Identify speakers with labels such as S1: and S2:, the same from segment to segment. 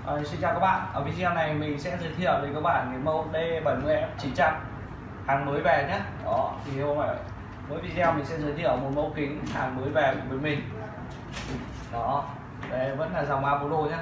S1: Xin chào các bạn. Ở video này mình sẽ giới thiệu với các bạn cái mẫu D70F900 hàng mới về nhé. Đó thì mỗi video mình sẽ giới thiệu một mẫu kính hàng mới về với mình. Đó, đây vẫn là dòng Apollo nhé.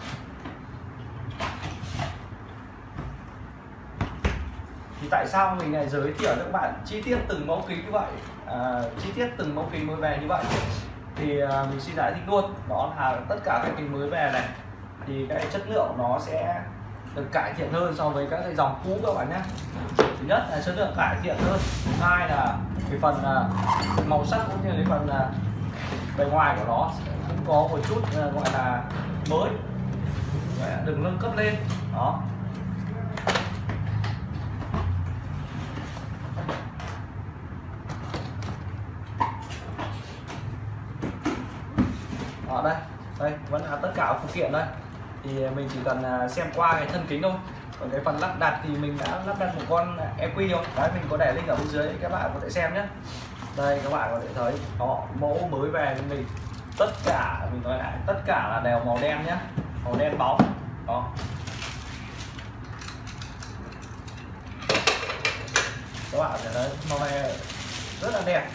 S1: Thì tại sao mình lại giới thiệu cho các bạn chi tiết từng mẫu kính như vậy, chi tiết từng mẫu kính mới về như vậy? Thì mình xin giải thích luôn, đó là tất cả các kính mới về này thì cái chất lượng nó sẽ được cải thiện hơn so với các cái dòng cũ các bạn nhé. Thứ nhất là chất lượng cải thiện hơn, thứ hai là cái phần màu sắc cũng như cái phần bề ngoài của nó cũng có một chút gọi là mới, được nâng cấp lên. Đó, ở đây vẫn là tất cả phụ kiện đây, thì mình chỉ cần xem qua cái thân kính thôi. Còn cái phần lắp đặt thì mình đã lắp đặt một con EQ rồi đấy, mình có để link ở bên dưới các bạn có thể xem nhé. Đây các bạn có thể thấy đó, mẫu mới về với mình, tất cả mình nói lại tất cả là đều màu đen nhé, màu đen bóng. Đó, các bạn có thể thấy màu này rất là đẹp.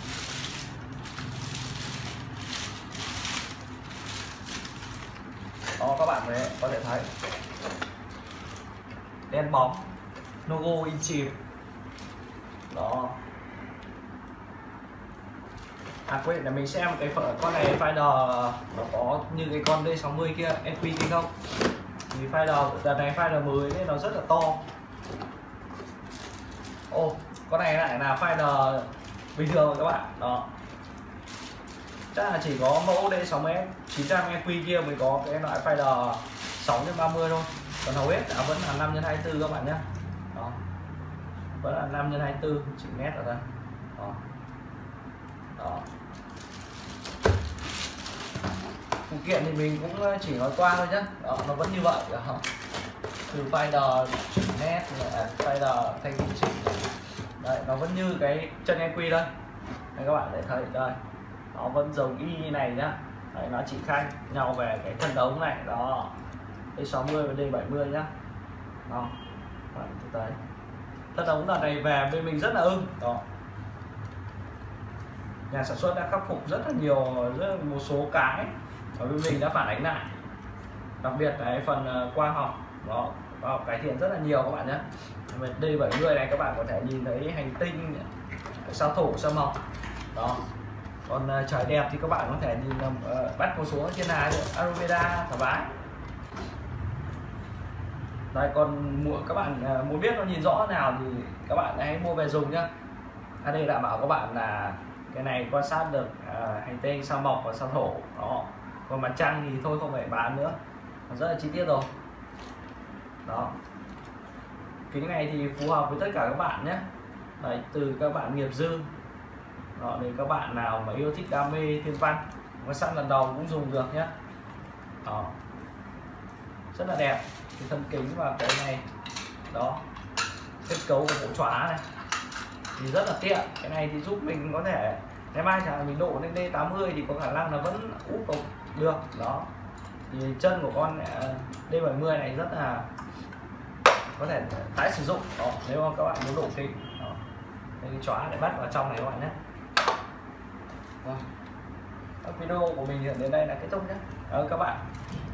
S1: Đó, các bạn có thể thấy đen bóng, logo in chìm. Đó, quên là mình xem cái con này Finder nó có như cái con D60 kia EQ kia không? Thì Finder đợt này Finder mới nên nó rất là to. Con này lại là Finder bình thường các bạn. Đó, chắc là chỉ có mẫu D60F 900 EQ kia mới có cái loại Finder 6x30 thôi, còn hầu hết vẫn là 5x24 các bạn nhé. Đó, vẫn là 5x24 chữ nét ở đây. Đó, đó, phụ kiện thì mình cũng chỉ nói qua thôi nhé. Đó, nó vẫn như vậy. Đó, từ Finder chỉnh nét, Finder thay vị chỉnh, đây nó vẫn như cái chân EQ đây. Đây các bạn để thấy đây, nó vẫn giống y như này nhá. Đấy, nó chỉ khác nhau về cái thân ống này. Đó, D60 và D70 nhá. Đó, bạn thấy thân ống đợt này về bên mình rất là ưng. Đó, nhà sản xuất đã khắc phục rất là nhiều, một số cái ở bên mình đã phản ánh lại, đặc biệt là cái phần quang học. Đó, cải thiện rất là nhiều các bạn nhé. D70 này các bạn có thể nhìn thấy hành tinh, sao thổ, sao mộc. Đó, còn trời đẹp thì các bạn có thể nhìn bắt một số trên này Andromeda, Thả Vái. Đây, còn các bạn muốn biết nó nhìn rõ nào thì các bạn hãy mua về dùng nhá. AD đảm bảo các bạn là cái này quan sát được hành tinh, sao mộc và sao thổ. Đó, còn mặt trăng thì thôi không phải bán nữa, rất là chi tiết rồi. Đó, kính này thì phù hợp với tất cả các bạn nhé. Đấy, từ các bạn nghiệp dư đó đến các bạn nào mà yêu thích đam mê thiên văn, quan sát lần đầu cũng dùng được nhé. Đó, rất là đẹp cái thân kính và cái này. Đó, kết cấu của bộ chóa này thì rất là tiện. Cái này thì giúp mình có thể ngày mai chẳng hạn mình độ lên D80 thì có khả năng là vẫn úp vào được. Đó, thì chân của con D70 này rất là có thể tái sử dụng. Đó, nếu mà các bạn muốn độ kính, cái chóa để bắt vào trong này các bạn nhé. Video của mình đến đây là kết thúc nhé. Các bạn.